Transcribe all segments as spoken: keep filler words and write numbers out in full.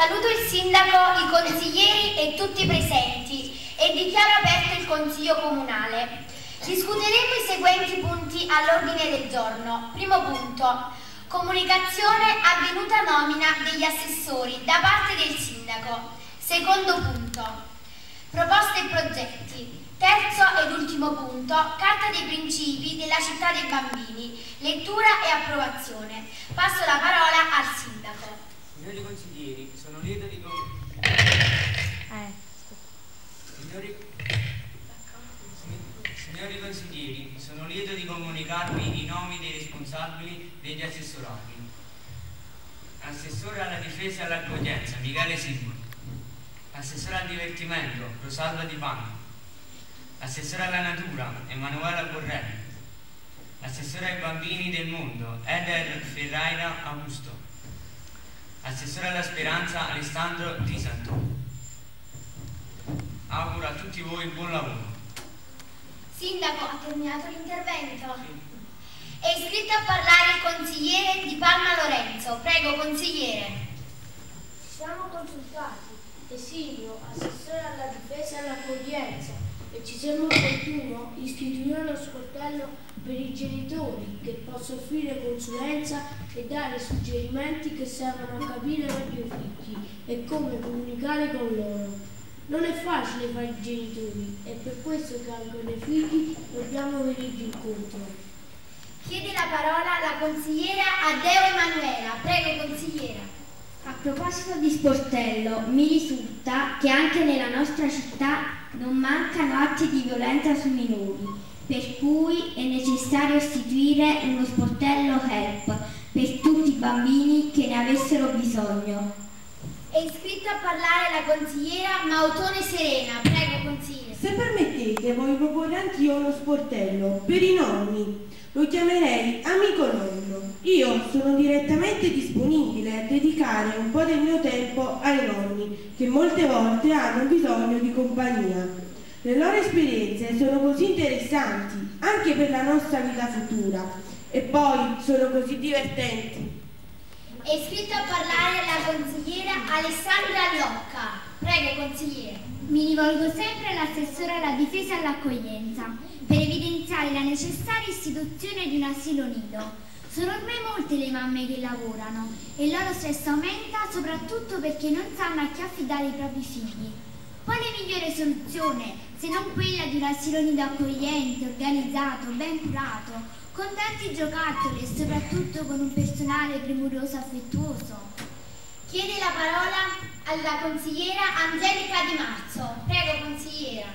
Saluto il sindaco, i consiglieri e tutti i presenti e dichiaro aperto il Consiglio Comunale. Discuteremo i seguenti punti all'ordine del giorno. Primo punto, comunicazione avvenuta nomina degli assessori da parte del sindaco. Secondo punto, proposte e progetti. Terzo ed ultimo punto, carta dei principi della città dei bambini, lettura e approvazione. Passo la parola al sindaco. Signori consiglieri, sono lieto di eh. Signori... Signori consiglieri, sono lieto di comunicarvi i nomi dei responsabili degli assessorati. Assessore alla difesa e all'accoglienza, Michele Simoni. Assessore al divertimento, Rosalba Di Panno. Assessore alla natura, Emanuela Borrelli. Assessore ai bambini del mondo, Eder Ferreira Augusto. Assessore alla speranza, Alessandro Di Santoro. Auguro a tutti voi buon lavoro. Sindaco, ha terminato l'intervento? È iscritto a parlare il consigliere Di Palma Lorenzo. Prego, consigliere. Siamo consultati e sì, io, assessore alla difesa e all'accoglienza, e ci sembra opportuno istituire uno sportello per i genitori che possa offrire consulenza e dare suggerimenti che servono a capire meglio i figli e come comunicare con loro. Non è facile fare i genitori, è per questo che anche nei figli dobbiamo venirgli incontro. Chiede la parola la consigliera Adeo Emanuela. Prego, consigliera. A proposito di sportello, mi risulta che anche nella nostra città non mancano atti di violenza sui minori, per cui è necessario istituire uno sportello help per tutti i bambini che ne avessero bisogno. È iscritta a parlare la consigliera Mautone Serena. Prego, consigliere. Se permettete, voglio proporre anch'io uno sportello per i nonni. Lo chiamerei Amico Nonno. Io sono direttamente disponibile a dedicare un po' del mio tempo ai nonni, che molte volte hanno bisogno di compagnia. Le loro esperienze sono così interessanti, anche per la nostra vita futura. E poi sono così divertenti. È iscritta a parlare la consigliera Alessandra Locca. Prego, consigliere. Mi rivolgo sempre all'assessore alla difesa e all'accoglienza per evidenziare la necessaria istituzione di un asilo nido. Sono ormai molte le mamme che lavorano e il loro stress aumenta soprattutto perché non sanno a chi affidare i propri figli. Quale migliore soluzione se non quella di un asilo nido accogliente, organizzato, ben curato, con tanti giocattoli e soprattutto con un personale premuroso e affettuoso? Chiede la parola alla consigliera Angelica Di Marzo. Prego, consigliera.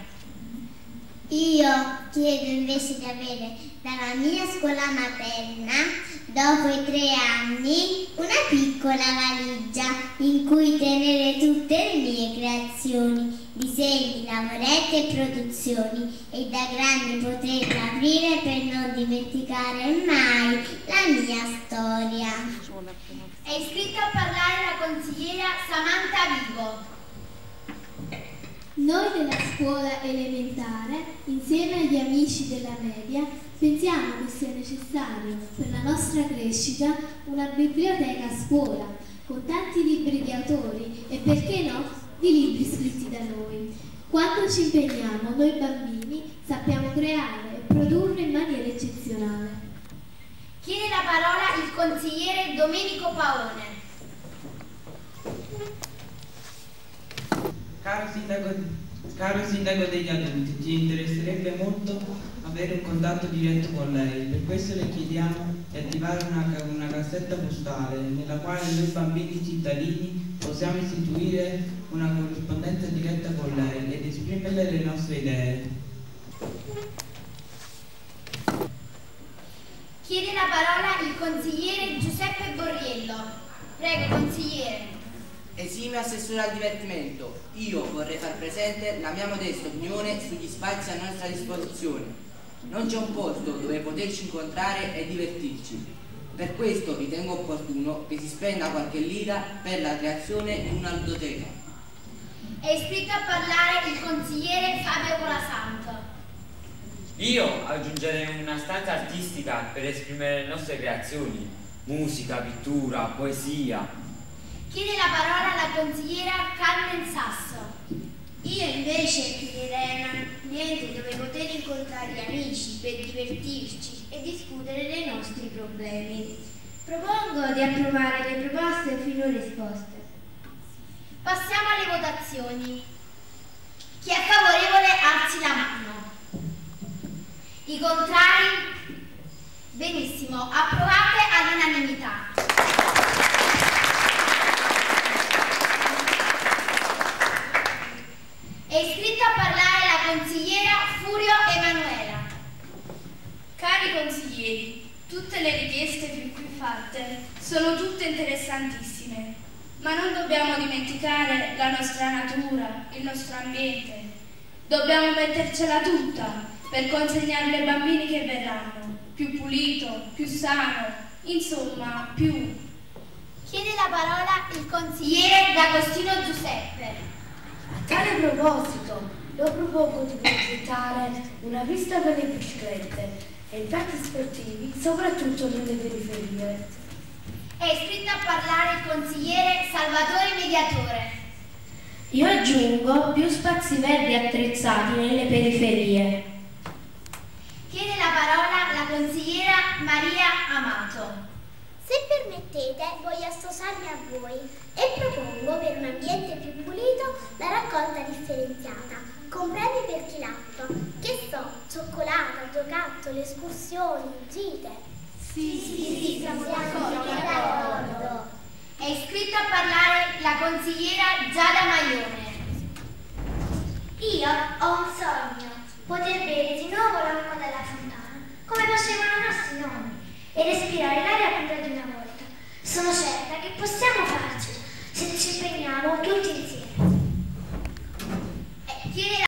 Io chiedo invece di avere dalla mia scuola materna, dopo i tre anni, una piccola valigia in cui tenere tutte le mie creazioni, disegni, lavoretti e produzioni, e da grande poterla aprire per non dimenticare mai la mia storia. È iscritta a parlare la consigliera Samantha Vivo. Noi della scuola elementare, insieme agli amici della media, pensiamo che sia necessario per la nostra crescita una biblioteca a scuola, con tanti libri di autori e, perché no, di libri scritti da noi. Quando ci impegniamo, noi bambini sappiamo creare e produrre in maniera eccezionale. Chiede la parola il consigliere Domenico Paone. Caro sindaco, caro sindaco degli adulti, ci interesserebbe molto avere un contatto diretto con lei. Per questo le chiediamo di attivare una, una cassetta postale nella quale noi bambini cittadini possiamo istituire una corrispondenza diretta con lei ed esprimerle le nostre idee. Chiede la parola il consigliere Giuseppe Borriello. Prego, consigliere. Esime assessore al divertimento, io vorrei far presente la mia modesta opinione sugli spazi a nostra disposizione. Non c'è un posto dove poterci incontrare e divertirci. Per questo ritengo opportuno che si spenda qualche lira per la creazione di una ludoteca. È iscritto a parlare il consigliere Fabio Colasanto. Io aggiungerei una stanza artistica per esprimere le nostre creazioni, musica, pittura, poesia. Chiede la parola alla la consigliera Carmen Sasso. Io invece chiederei un ambiente dove poter incontrare gli amici per divertirci e discutere dei nostri problemi. Propongo di approvare le proposte fino risposte. Passiamo alle votazioni. Chi è favorevole alzi la mano. I contrari? Benissimo, approvate all'unanimità. È iscritta a parlare la consigliera Furio Emanuela. Cari consiglieri, tutte le richieste fin qui fatte sono tutte interessantissime, ma non dobbiamo dimenticare la nostra natura, il nostro ambiente. Dobbiamo mettercela tutta per consegnarle ai bambini che verranno, più pulito, più sano, insomma, più. Chiede la parola il consigliere D'Agostino Giuseppe. A tale proposito, io propongo di progettare una pista per le biciclette e impianti sportivi, soprattutto nelle periferie. È iscritto a parlare il consigliere Salvatore Mediatore. Io aggiungo più spazi verdi attrezzati nelle periferie. Chiede la parola la consigliera Maria Amato. Se permettete, voglio associarmi a voi e propongo per un ambiente più pulito la raccolta differenziata, con premi per chi lappa, che so, cioccolata, giocattoli, escursioni, gite. Sì, sì, sì, siamo d'accordo. È iscritta a parlare la consigliera Giada Maione. Io ho un sogno, poter bere di nuovo l'acqua dalla fontana, come facevano i nostri nonni, e respirare l'aria pura di una volta. Sono certa che possiamo farcela se ci impegniamo tutti insieme. Eh, chiede la